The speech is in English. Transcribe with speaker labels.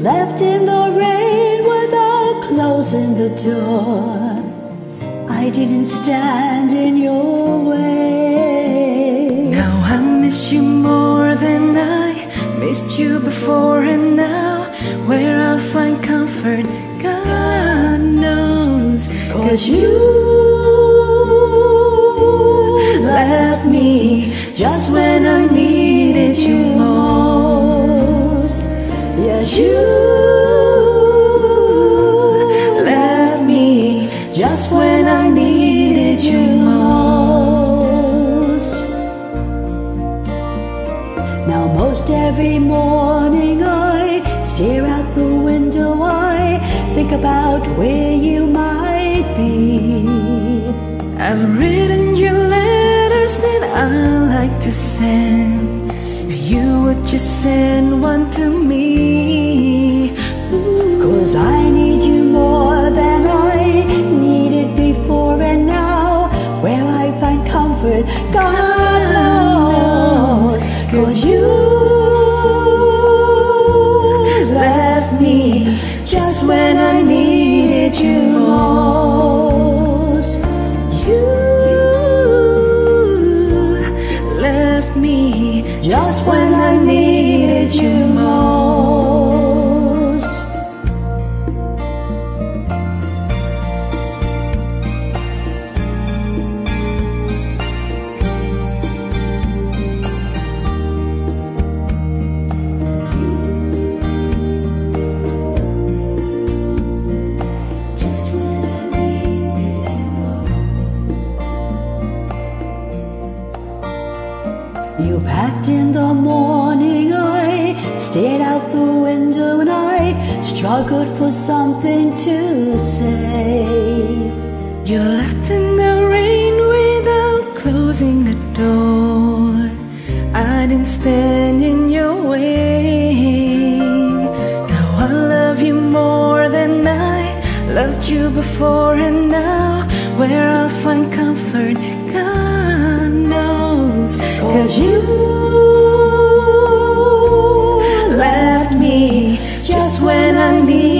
Speaker 1: left in the rain without closing the door. I didn't stand in your way.
Speaker 2: Now I miss you more than I missed you before, and now where I'll find comfort, God knows. 'Cause you left me just when I needed you most. Yes, you left me just when I needed you most. Now most every morning I stare out the window, I think about where you might be. I've written you letters that I like to send. If you would just send one to me.
Speaker 1: 'Cause I need you more than I needed before, and now where I find comfort, God knows. 'Cause you left me just when I needed you most. You left me just when I needed you most. You packed in the morning, I stared out the window, and I struggled for something to say.
Speaker 2: You left in the rain without closing the door. I didn't stand in your way. Now I love you more than I loved you before, and now where I'll find comfort, God knows.
Speaker 1: 'Cause you
Speaker 2: left me just when I need